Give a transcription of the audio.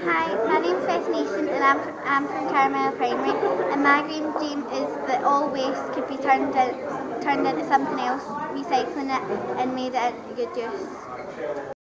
Hi, my name's Nathan and I'm from Carmel Primary, and my dream is that all waste could be turned into something else, recycling it and made it into good use.